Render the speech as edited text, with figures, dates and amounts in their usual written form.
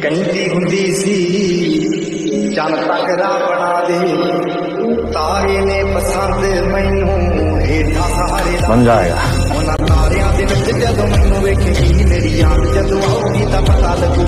ਕਹਿੰਦੀ ਹੁੰਦੀ ਸੀ ਚੰਨ ਤੱਕਦਾ ਬਣਾ ਦੇ ਤਾਰੇ ਨੇ ਪਸੰਦ ਮੈਨੂੰ ਹੇਠਾਂ ਸਹਾਰੇ ਬਣ ਜਾਏਗਾ। ਉਹਨਾਂ ਤਾਰਿਆਂ ਦੇ ਵਿੱਚ ਜਦੋਂ ਮੈਨੂੰ ਵੇਖੇਗੀ ਮੇਰੀ ਯਾਦ ਜਦੋਂ ਆਉਗੀ ਤਾਂ ਪਤਾ ਲੱਗੂ